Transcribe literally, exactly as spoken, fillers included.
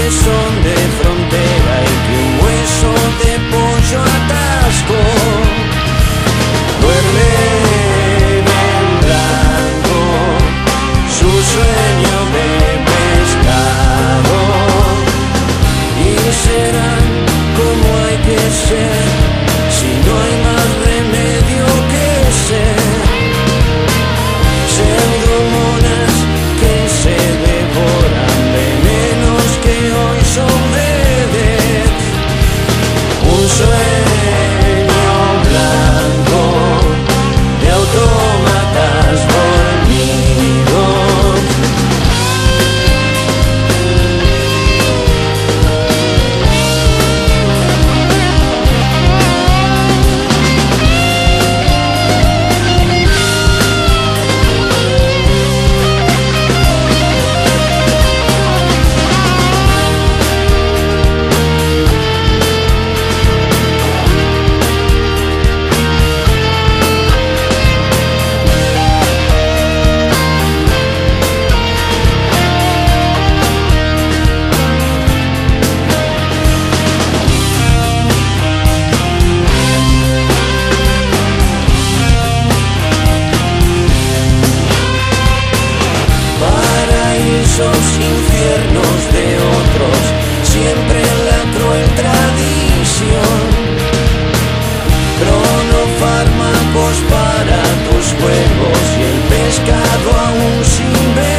son de frontera y que un hueso de pollo atasco. Duermen en blanco su sueño de pescado y serán como hay que ser si no hay más remedio que ser. Pseudomonas que se devoran venenos que hoy son vedettes. Un sueño blanco de autómatas dormidos. Paraísos, infiernos de otros, siempre en la cruel tradición. Cronofármacos para tus juegos y el pescado aún sin ver.